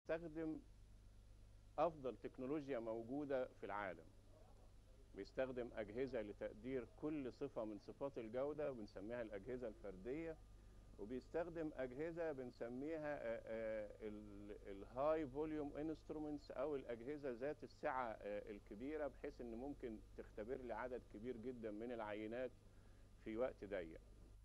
بيستخدم أفضل تكنولوجيا موجودة في العالم. بيستخدم أجهزة لتقدير كل صفة من صفات الجودة وبنسميها الأجهزة الفردية، وبيستخدم أجهزة بنسميها الهاي فوليوم انسترومنتس أو الأجهزة ذات السعة الكبيرة، بحيث إن ممكن تختبر لي عدد كبير جدا من العينات في وقت ضيق.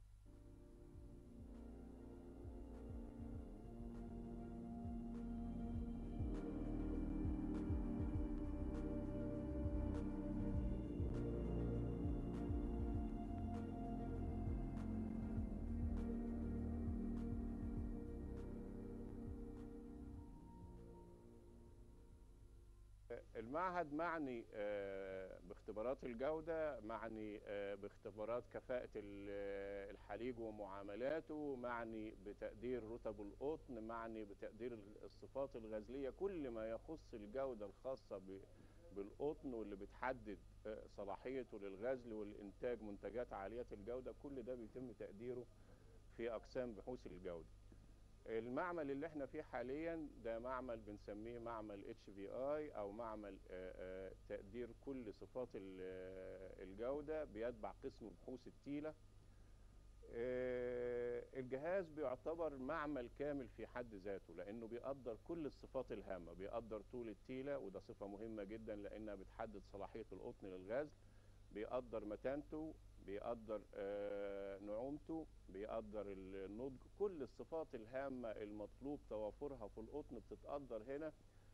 المعهد معني باختبارات الجودة، معني باختبارات كفاءة الحليج ومعاملاته، معني بتقدير رتب القطن، معني بتقدير الصفات الغزلية، كل ما يخص الجودة الخاصة بالقطن واللي بتحدد صلاحيته للغزل والإنتاج منتجات عالية الجودة، كل ده بيتم تقديره في أقسام بحوث الجودة. المعمل اللي احنا فيه حاليا ده معمل بنسميه معمل HVI او معمل تقدير كل صفات الجودة، بيتبع قسم بحوث التيلة. الجهاز بيعتبر معمل كامل في حد ذاته، لانه بيقدر كل الصفات الهامة، بيقدر طول التيلة وده صفة مهمة جدا لانها بتحدد صلاحية القطن للغزل، بيقدر متانته، بيقدر نعومته، بيقدر النضج، كل الصفات الهامة المطلوب توافرها في القطن بتتقدر هنا،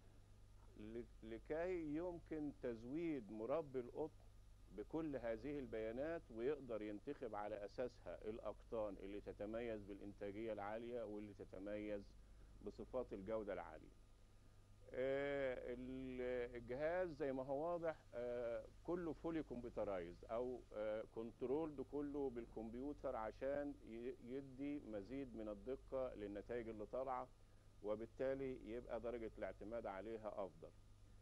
لكي يمكن تزويد مربي القطن بكل هذه البيانات، ويقدر ينتخب على أساسها الأقطان اللي تتميز بالإنتاجية العالية واللي تتميز بصفات الجودة العالية. الجهاز زي ما هو واضح كله فولي كمبيوترايز او كنترولد كله بالكمبيوتر، عشان يدي مزيد من الدقة للنتائج اللي طالعة، وبالتالي يبقى درجة الاعتماد عليها افضل.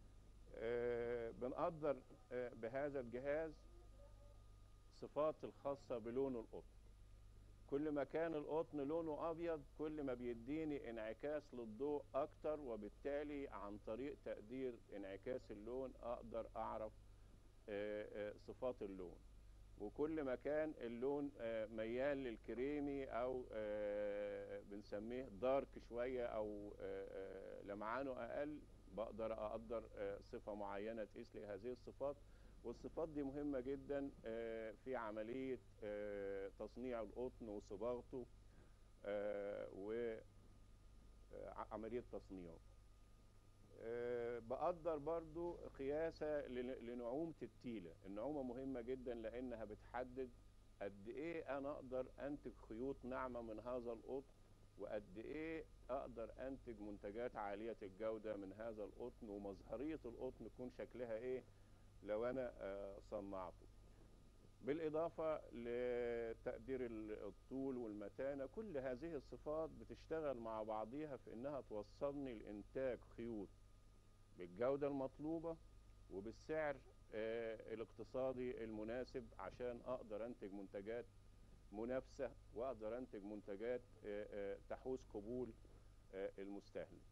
بنقدر بهذا الجهاز صفات الخاصة بلون القطن. كل ما كان القطن لونه ابيض كل ما بيديني انعكاس للضوء اكتر، وبالتالي عن طريق تقدير انعكاس اللون اقدر اعرف صفات اللون. وكل ما كان اللون ميال للكريمي او بنسميه دارك شوية او لمعانه اقل، بقدر اقدر صفة معينة تقيس لي هذه الصفات. والصفات دي مهمة جدا في عملية تصنيع القطن وصباغته وعملية تصنيعه. بقدر برضو قياسة لنعومة التيلة. النعومة مهمة جدا لأنها بتحدد قد إيه أنا أقدر أنتج خيوط ناعمة من هذا القطن، وقد إيه أقدر أنتج منتجات عالية الجودة من هذا القطن، ومظهرية القطن يكون شكلها إيه لو أنا صنعته. بالإضافة لتقدير الطول والمتانة، كل هذه الصفات بتشتغل مع بعضيها في إنها توصلني لإنتاج خيوط بالجودة المطلوبة وبالسعر الاقتصادي المناسب، عشان أقدر أنتج منتجات منافسة وأقدر أنتج منتجات تحوز قبول المستهلك.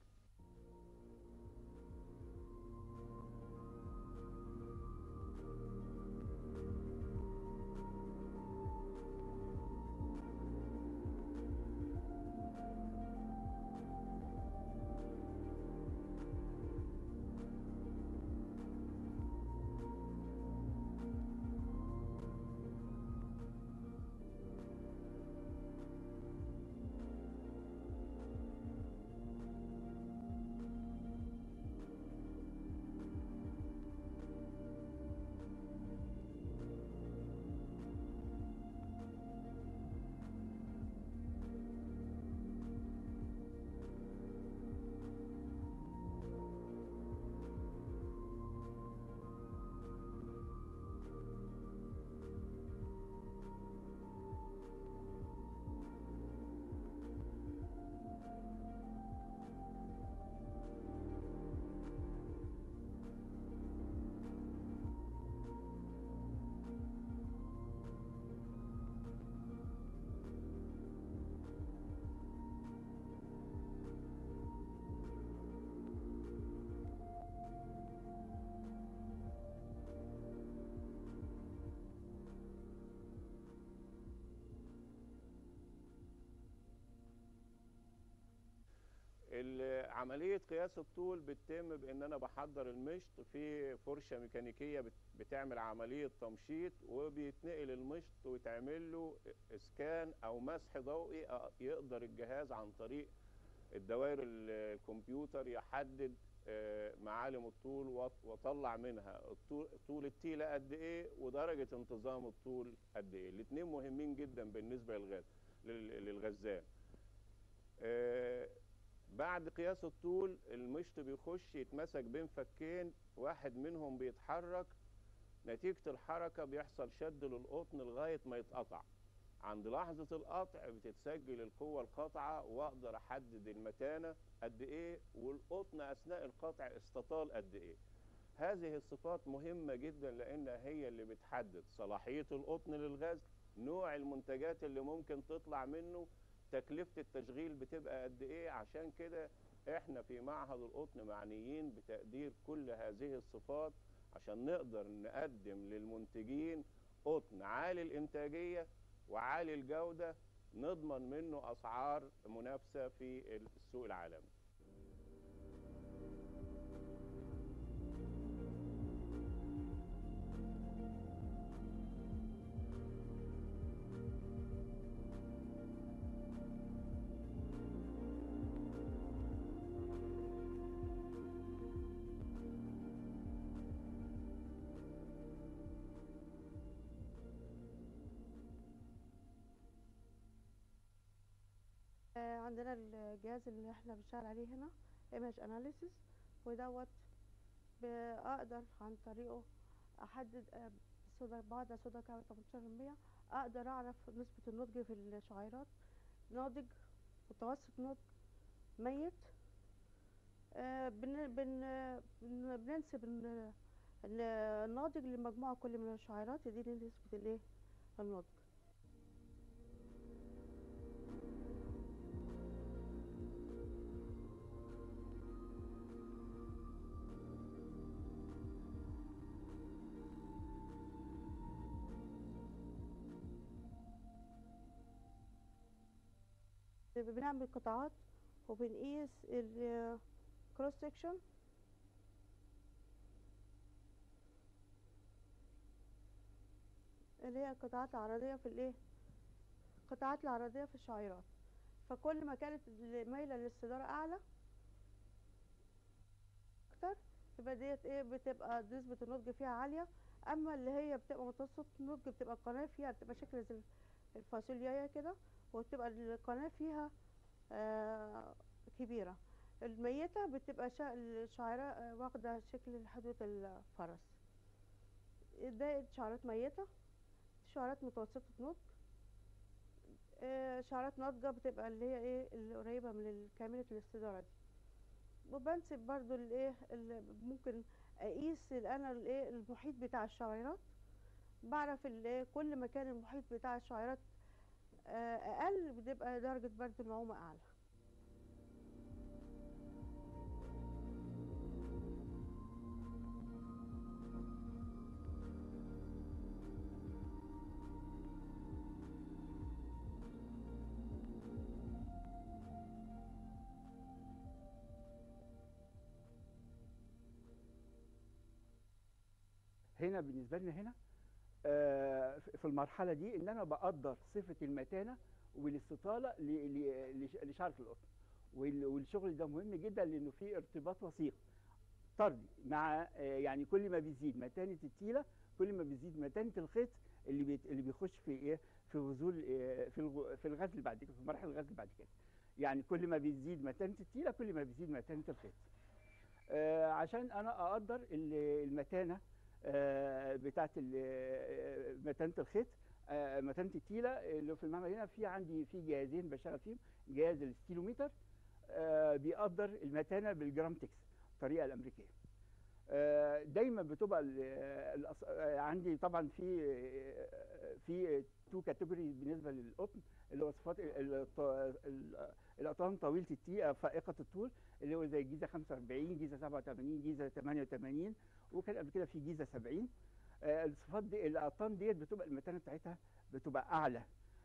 عملية قياس الطول بتتم بإن أنا بحضر المشط في فرشة ميكانيكية بتعمل عملية تمشيط، وبيتنقل المشط ويتعمل له إسكان أو مسح ضوئي، يقدر الجهاز عن طريق الدوائر الكمبيوتر يحدد معالم الطول، وطلع منها طول التيلة قد إيه ودرجة انتظام الطول قد إيه. الاتنين مهمين جدا بالنسبة للغزال. بعد قياس الطول المشط بيخش يتمسك بين فكين، واحد منهم بيتحرك، نتيجة الحركة بيحصل شد للقطن لغاية ما يتقطع. عند لحظة القطع بتتسجل القوة القاطعة، واقدر احدد المتانة قد ايه، والقطن اثناء القطع استطال قد ايه. هذه الصفات مهمة جدا لانها هي اللي بتحدد صلاحية القطن للغزل، نوع المنتجات اللي ممكن تطلع منه، تكلفة التشغيل بتبقى قد ايه. عشان كده احنا في معهد القطن معنيين بتقدير كل هذه الصفات عشان نقدر نقدم للمنتجين قطن عالي الانتاجية وعالي الجودة، نضمن منه أسعار منافسة في السوق العالمي. عندنا الجهاز اللي احنا بنشتغل عليه هنا image analysis، ودوت بقدر عن طريقه احدد بعد صودا كام 18%، اقدر اعرف نسبة النضج في الشعيرات، ناضج، متوسط نضج، ميت. بننسب الناضج لمجموعة كل من الشعيرات، دي نسبة الايه النضج. بنعمل قطاعات وبنقيس الكروس سكشن، اللي هي القطاعات العرضية في الايه القطاعات العرضية في الشعيرات. فكل ما كانت مايلة للاستدارة أعلى أكتر، يبقى ديت ايه بتبقى نسبة النضج فيها عالية. أما اللي هي بتبقى متوسط النضج بتبقى القناة فيها بتبقى شكل زي الفاصوليا كده، وبتبقى القناة فيها كبيرة. الميتة بتبقى الشعيرة واخدة شكل حدوة الفرس. ده شعيرات ميتة. شعيرات متوسطة نضج. شعيرات ناضجة بتبقى اللي هي ايه اللي قريبة من كاملة الاستدارة دي. وبنسب برضو الايه ممكن اقيس انا الايه المحيط بتاع الشعيرات، بعرف الايه كل ما كان المحيط بتاع الشعيرات اقل بتبقى درجة برد النعومة اعلى. هنا بالنسبه لنا هنا في المرحله دي ان انا بقدر صفه المتانه والاستطاله لشعره القطن. والشغل ده مهم جدا لانه في ارتباط وثيق طردي مع يعني كل ما بيزيد متانه التيله كل ما بيزيد متانه الخيط اللي بيخش في ايه في غزول في الغزل بعد كده، في مراحل الغزل بعد كده. يعني كل ما بيزيد متانه التيله كل ما بيزيد متانه الخيط. عشان انا اقدر المتانه بتاعت متانه الخيط، متانه التيله اللي في المعمل هنا. عندي جهازين بشتغل فيهم، جهاز الستيلومتر بيقدر المتانه بالجرام تكس الطريقه الامريكيه. دايما بتبقى عندي طبعا في تو كاتيجوري بالنسبه للقطن، اللي هو صفات الاقطان طويله التيقه فائقه الطول، اللي هو زي جيزه 45 جيزه 87 جيزه 88، وكان قبل كده في جيزه 70. الصفات دي الاقطان ديت بتبقى المتانه بتاعتها بتبقى اعلى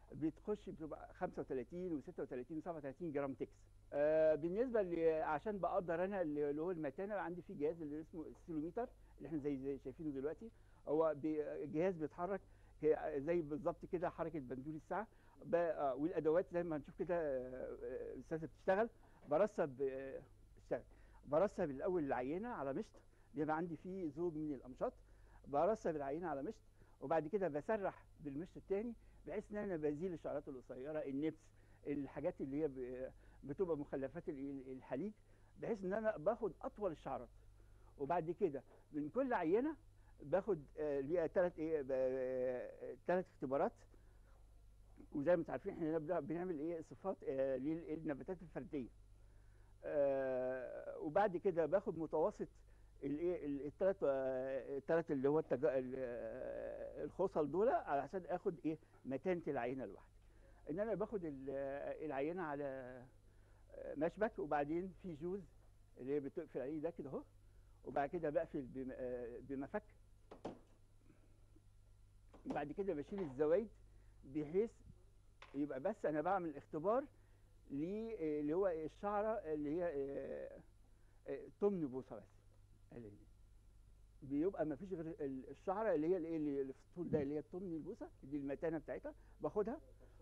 بتخش بتبقى 35 و36 و37 جرام تكس. بالنسبه عشان بقدر انا اللي هو المتانه، عندي في جهاز اللي اسمه السيلوميتر اللي احنا زي شايفينه دلوقتي. هو جهاز بيتحرك زي بالظبط كده حركه بندول الساعه. والادوات زي ما هنشوف كده الاستاذه بتشتغل. برسب اشتغل برسب الاول العينه على مشط، بيبقى عندي فيه زوج من الامشاط. برسب العينه على مشط، وبعد كده بسرح بالمشط الثاني، بحيث ان انا بزيل الشعرات القصيره، النبس، الحاجات اللي هي بتبقى مخلفات الحليب، بحيث ان انا باخد اطول الشعرات. وبعد كده من كل عينه باخد ليها ثلاث اختبارات. وزي ما انتم عارفين احنا بنعمل صفات للنباتات الفرديه. وبعد كده باخد متوسط الثلاث اللي هو الخصل دول، علشان اخد متانه العينه الواحده. ان انا باخد العينه على مشبك، وبعدين في جوز اللي هي بتقفل عليه ده كده اهو، وبعد كده بقفل بمفك. بعد كده بشيل الزوايد، بحيث يبقى بس انا بعمل اختبار اللي هو الشعره اللي هي تمن بوصه بس. بيبقى ما فيش غير الشعره اللي هي اللي في الطول ده، اللي هي التمن البوصه دي المتانه بتاعتها، باخدها.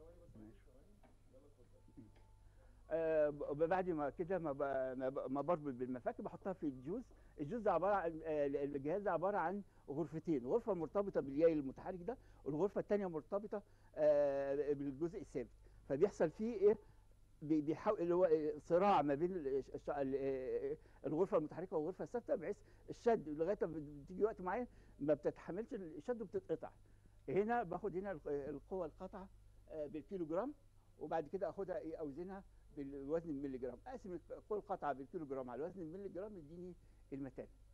بعد ما كده ما بربط بالمفك، بحطها في الجوز. الجوز ده عباره عن الجهاز ده عباره عن غرفتين، غرفه مرتبطه بالياي المتحرك ده، والغرفه الثانيه مرتبطه بالجزء الثابت. فبيحصل فيه بيحاول اللي هو صراع ما بين الغرفه المتحركه والغرفه الثابته، بحيث الشد لغايه ما بتيجي وقت معين ما بتتحملش الشد وبتتقطع. هنا باخد هنا القوه القطعه بالكيلو جرام، وبعد كده اخدها اوزنها بالوزن الملي جرام، اقسم القوه القطعه بالكيلو جرام على وزن الملي جرام، يديني المتانه.